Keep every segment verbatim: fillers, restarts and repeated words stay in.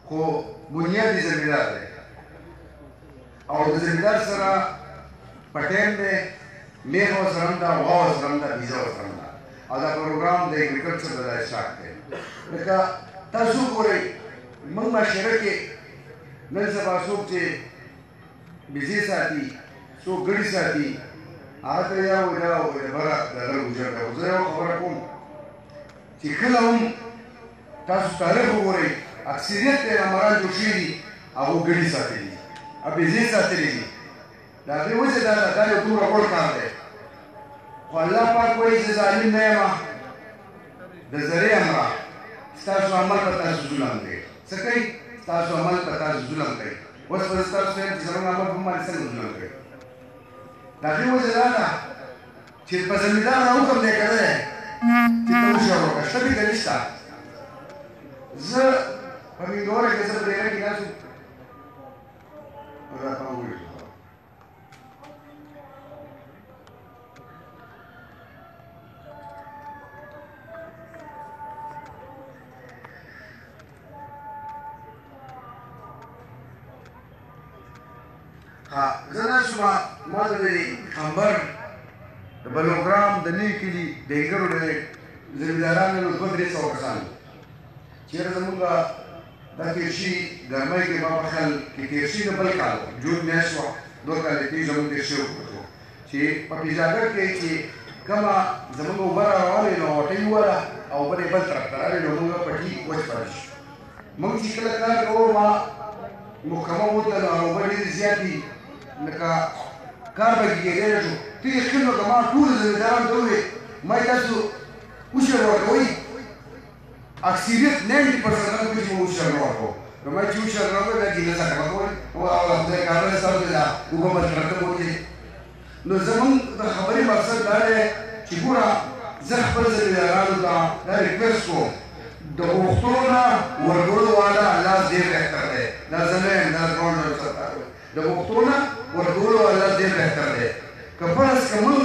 خو بنیاد یې زمیندار دی او د زمیندار سره پټین دی میخ ورسره هم ده غوا ورسره هم ده بیزه ورسره هم ده او دا پروګرام د اګریکلچر د دا اسټارټ دی لکه تاسو ګورئ موږ معاشره کې نن سبا څوک چې بیزې ساتي څوک ګړي ساتي هغه ته یا وایي دا وایي بره د غره ګوجر ده خو زه یوه خبره کوم چې کله هم تاسو تاریخ وګورئ اکثریت یې امران جوړ شوي دي هغو ګړي ساتلي دي او بیزې ساتلي دي د هغې وجه دا ده دا یو دومره غوړ کار دی خو الله پاک وایي زه ظالم نه یم د زرې امره ستاسو عمل په تاسو ظلم دی څه کوي ستاسو عمل په تاسو ظلم کوي اوس به ستاسو وایم چې زموږ عمل په باندې څنګه ظلم کوي د هغې وجه دا ده چې په زمیندار نه حکم دی کړی چې ته هوښیار وکړه شته دې که نشته زه په مینګوره کې زه په ډېره کې ناست وم دا پام ولیدو زه ناست وم ما د خمبر د بلوګرام د نوي کلي د انګرو د زمیندارانو نو دوه درې سوه کسان چېرې زمونږ دا تېر شي ګرمۍ کې ما په خیال کې تېر شي د بل کال جون میاشت وه دوه کاله کېږي زمونږ تېر شوی وکړو چې په پیزاګر کې چې کومه زمونږ اوبه را روانې نو غوټۍ ووهله او اوبه یې بل طرف ته راغلې نو مونږ پټي وچ پاتې شو مونږ چې کله کار کوو ما محکمه وتله نو اوبه ډېرې زیاتې لکه کار به کېدی شو ته یقین وکړه ما ټولو زمیندارانو ته وویل ما یې تاسو هوښیار ورکوئ اکثریت نایन्टी پرسنټ خلک وایي چې موږ هوښیار نه ورکوو نو ما چې هوښیار نه ورکوئ بیا ګیله څنګه به کوئ خدای کارونه ستاسو دی دا اوبه به ترتب وکړي نو زمونږ د خبرې مقصد دا دی چې ګوره زه خپل زمیندارانو ته دا ریکویسټ کوم د غوښتو نه ورکولو والا الله ډېر بهتر دی دا زه نه یم دا زموږ د غوښتو نه ورکولو والا ډېر بهتر دی که فرض که مونږ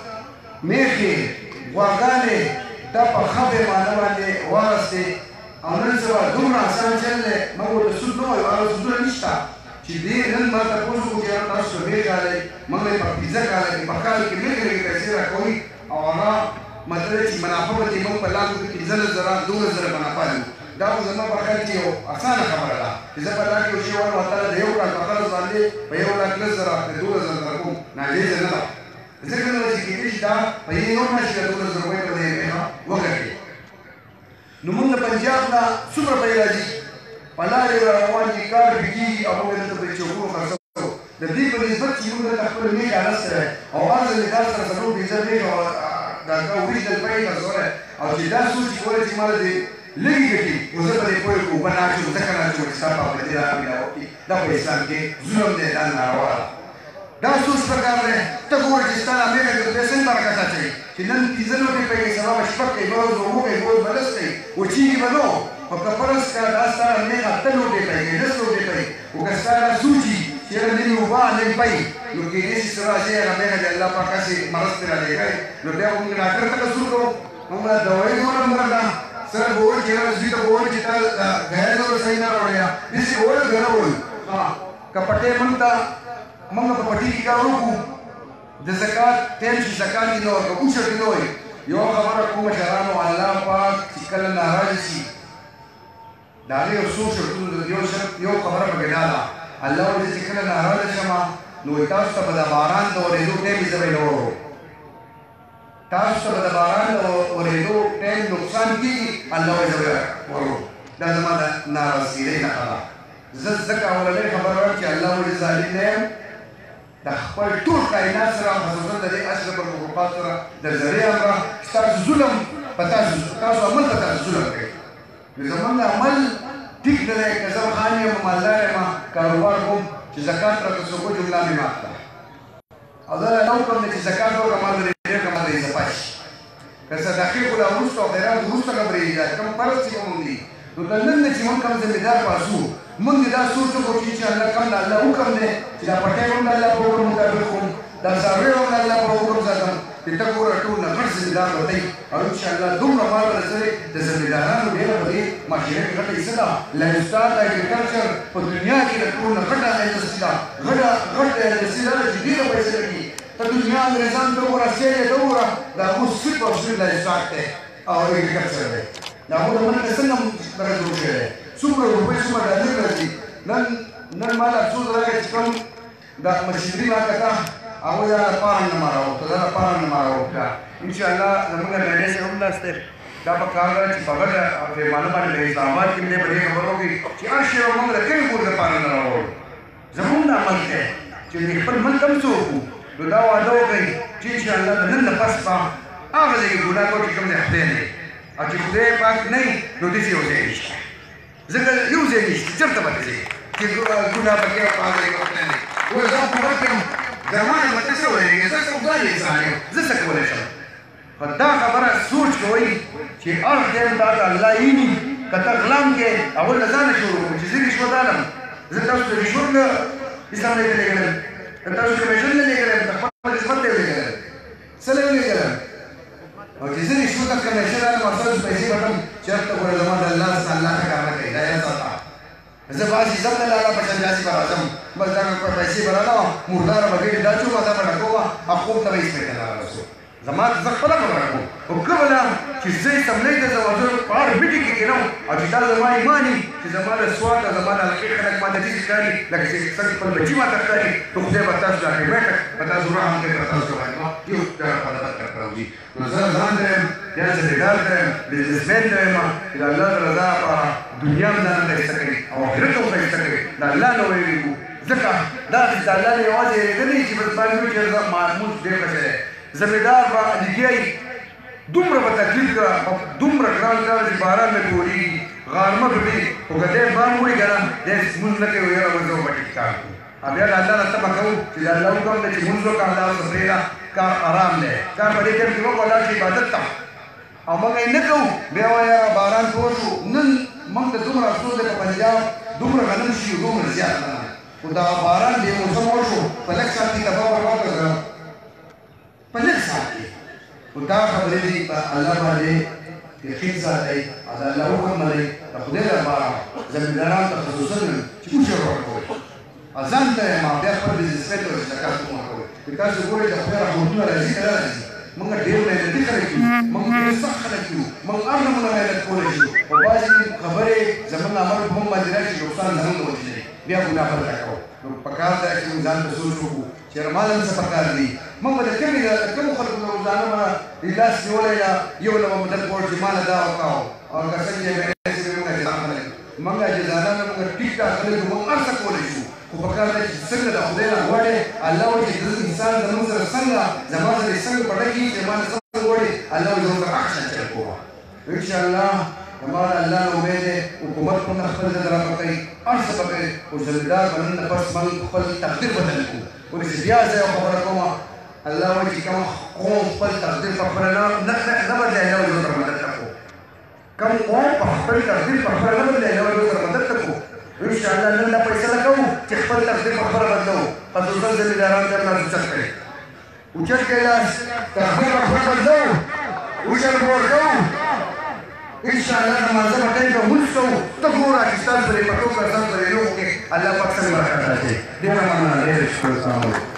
میښې غواګانې دا په ښه پیمانه باندې واغستې او نن سبا دومره اسان چل دی موږ ورته سود نه وایو هغه سودونه نشته چې دې نن ما تپوس وکړو چې یاره تاسو ته میښ راغلی موږ یې په پنځه کاله کې په کال کې لږې لږې پیسې راکوئ او هغه مطلب چې منافع به دې موږ په لاس کې پنځلس زره دولس زره منافع لرو دا خو زما په خیال کې یو اسانه خبره ده چې زه په لاس کې یو شی وایم تعالی د یو کال په قرض باندې په یو لاک لس زره د دولس زره درکوم ناجیزه نه ده ځکه نو چې کېدای شي دا په یو میاشت کې د دولس زره روپۍ به دې میښه وګټي نو موږ د پنجاب نه څومره پیسې راځي په لارې را روان دي کار پرې کېږي او موږ دلته په چوکونو خرڅوو د دې په نسبت چې موږ دلته خپله میښه اخیستې او هر زمیندار سره څلور پنځه میښه دا اوریجنل پیسې خرڅولی او چې دا سوچ چې کولی چې ما د دې لږې ګټي نو زه به دې پوه یم که اوبه نه اچوم ځکه نه اچوم چې ستا پابندي راغلي دا وکړي دا په اسلام کې ظلم دی دا ناروا ده دا سوچ پکار دی ته ګوره چې ستا دا میږه کې خدای څنګه برکت اچوي چې نن پنځه لوټې کوي سبا به شپږ کوي بله ورځ به اووه کوي بله ورځ به لس کوي وچېږي به نه خو که فرض کړه دا ستا میږه اته لوټې کوي لس لوټې کوي خو که ستا دا سوچي چې یاره نن یې اوبه نن پی نو کېدای شي څه راشي هغه میږه د الله پاک هسې مرض ترې رالېږی نو بیا به موږ ډاکټر ته قصور کوو موږ دوایي دومره مره ده سر به وویل چې یاره زوی ته به وویل چې تا ګیرې دومره صحیح نه راوړې داسې به وویل که نه وویل که پټۍ موږ ته موږ په پټي کې کار وکړو د زکات ټایم چې زکات یې نه ورکړو اوښه کې نه وایي یوه خبره کوم مشرانو الله پاک چې کله ناراضه شي د هغې یو څو شرطونه یو شرط یو خبره پکې دا ده الله وایي چې کله ناراضه شمه نو تاسو ته به د باران د ورېدو ټایم یې زه به یې نه ورو تاسو ته به د باران د ورېدو ټایم نقصان کېږي الله وایي زه به ورو دا زما د ناراضګۍ نښه ده زه ځکه اولنۍ خبره وایم چې الله وایي ظالم نه یم د خپل ټول کائنات سره خصوصا د دې اشرف المخلوقات سره د ذرې امره ستاسو ظلم په تاسو تاسو عمل په تاسو ظلم کوي نو زمونږ عمل ټیک نه دی که زه خان یم مالدار یم کاروبار کوم چې زکات راته څوک جمله مې مات کړه او زه نه وکړم چې زکات وکړم ما به ډېر کم د اضافه شي که صدقې خو لا وروسته او خیرات وروسته خبرېږي دا کوم فرض چې کوم دي نو د نن نه چې موږ کوم زمیندار پاسو موږ دا سوچ وکړو چې الله کوم د الله حکم دی چې دا پټۍ هم د الله په حکم مطابق کوم دا څاروي هم د الله په حکم ساتم چې ته ګوره ټول نه غټ زمیندار به ته او انشاءالله دومره مال به رسوې د زمیندارانو ډېره په دې معاشره کې غټه حصه ده لایفسټایل اګریکلچر په دنیا کې د ټول نه غټه انډسټري ده غټه غټه انډسټري ده چې ډېره پیسې لګي ته دنیا انګریزان ته وګوره سیالې ته وګوره د هغو صرف او صرف لایفسټایل دی او اګریکلچر دی د هغو د ملک څنګه دغه جوړ شوی دی څومره روپۍ څومره ډالر راځي نن نن ما له افسوس راغی چې کوم دا مشینري ما کته هغه دا لپاره نه ما راوړه دا لپاره نه ما راوړه انشاءالله زموږ میډیا صاحب هم ناسته دا په کار ده چې په ګډه پیمانه باندې د اسلام آباد کې مې په دې خبرو کې چې هر شی موږ د کومې کور لپاره نه راوړو زموږ دا عمل دی چې د خپل ملک هم څه وکړو نو دا وعده وکړئ چې انشاءالله د نن نه پس به هغه ځای کې ګناه کوو چې کوم ځای خدای دی او چې خدای پاک نه وي نو داسې یو ځای نشته ځکه یو ځای نشته چېرته به ځې چې ګناه پکې او په هغه ځای کې خدای دی اوس زه خبر کړم زمانه به ته څه ویلې زه سوداګر انسان یم زه څه کولی شم خو دا خبره سوچ کوئ چې هر ټایم دا د الله ویني که ته غلام کې اول له ځانه شروع کړو چې زه رشوت الم زه تاسو ته رشوت نه اسلام نه لېږلم تاسو کمیشن نه لېږلم د خپل خدمت ته لېږلم څه نه لېږلم او چې زه رشوت کمیشن الم او تاسو پیسې وټم چېرته ګوره زما د الله څخه الله ته کار نه کوي دا یاد ساته زه بعضې ځم نه لاله په شنجاسي به راځم بس دا پیسې به رالم مرداره به ګېډې دا چومه دا به ډکومه او خوب ته به هېڅ پکې نه رارسو زما زه خپله خبره کوم خو کله چې زه یې تملې ته ځم او زه په هر میټینګ کې کېنم او چې دا زما ایمان وي چې زما د سوات او زما د علاقې خلک ما ته داسې ښکاري لکه چې څنګه خپل بچي ما ته ښکاري نو خدای به تاسو دا خدمت په تاسو رحم کوي په تاسو باندې یو ډېر خدمت درته راوځي نو زه ځان یم یا زمیندار یم بزنسمین یم چې د الله د رضا لپاره دنیا هم ځان ښایسته کوي او آخرت هم ښایسته کوي د الله نه ویرېږو ځکه دا د الله نه یوازې یېرېدلی چې بس باندې وي چې زه معمول ډېر ښه شی زمیندار به لګیایي دومره به تکلیف کړه دومره ګران کار چې باران نه تورېږي غارمه به وي خو که دی بام وړي که نه دی لمونځ نه کوي یاره به زه به ټیک کار کوو او بیا د الله نه تمه کوو چې د الله حکم دی چې لمونځ وکړه دا ورته پرېږده کار آرام دی کار په دې ټایم کې وکړو دا چې عبادت ته او موږ یې نه کوو بیا وایه یاره باران تور شو نن موږ ته دومره افسوس دی په پنجاب دومره غنم شي دومره زیات نه خو دا باران بې موسم وشو په لږ ساعت کې تباه برباد کړه په لږ ساعت کې خو دا خبرې دي په الله باندې یقین ساتئ او د الله حکم منئ د خدای لپاره زمیندارانو ته خصوصا چې اجر ورکوئ او ځان ته یې ما بیا خپل بزنسمین ته زکات هم ورکوئ چې تاسو ګورئ د خدای رحمتونه راځي که نه راځي موږ ډېر محنتي خلک یو موږ ډېر سخت خلک یو موږ هر نمونه محنت کولی شو خو بعضې خبرې زموږ عمل په موږ باندې راشي نقصان زموږ د وجې بیا ګناه پرته کوو نو پکار ده چې موږ ځان ته سوچ وکړو چې یاره ما له څه پکار دي موږ به د کمې د کومو خلکو نه روزانه به د لاس نیولی ده یو نه به مدد کوړ چې ما له دا وکړو او که څنګه یې مېړی چې موږ اجزا خلک موږ اجزانه نه موږ ټیک ټاک خلک موږ هر څه کولی شو خو پکار ده چې څنګه د خدای نه غواړې الله وایي چې انسان زموږ سره څنګه زما سره یې څنګه په ډکي چې ما نه څنګه غواړې الله وایي زموږ سره اکشن چل کوه انشاءالله زما د الله نه امید دی حکومت هم نه خپل ځای رافه کوي هر څه به کوي خو زمیندار به نن نه پس موږ خپل تقدیر بدل کړو ولې چې بیا زه یو خبره کوم الله وایي چې کوم قوم خپل تقدیر په خپله نه نه بدلوي الله وایي ورسره مدد کوو کوم قوم په خپل تقدیر په خپله نه بدلوي الله وایي ورسره مدد کوو انشاءالله نن دا فیصله کوو چې خپل تقدیر په خپله بدلوو خصوصا زمینداران ته هم اوچت کړئ اوچت کړئ لاس تقدیر په خپله بدلوو اوچت به ورکوو انشاءالله د مانځه په ټایم به مونځ کوو ته ګوره چې ستاسو پرې پټو کړه ستاسو پرې لوښو کې الله پاک څنګه برکت راځي ډېره مننه ډېر شکر السلام علیکم